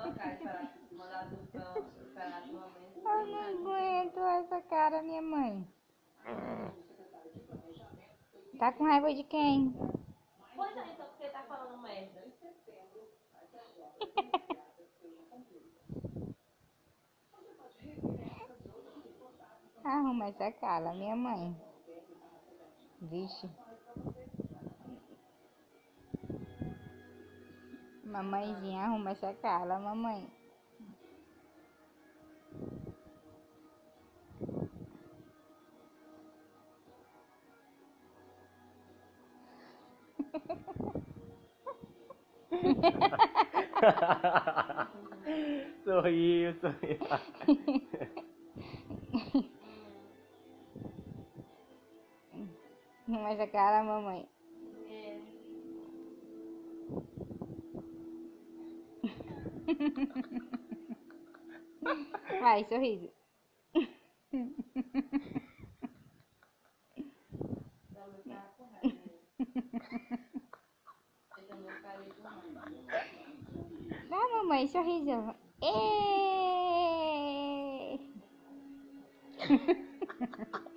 Eu não aguento essa cara, minha mãe. Tá com raiva de quem? Pois é, então porque tá falando merda. Arruma essa cara, minha mãe. Vixe. Mamãezinha, arruma essa cara, mamãe. Sorriu, sorriu. Arruma essa cara, mamãe. Vai, sorriso. Vai, mamãe, sorriso. Ê!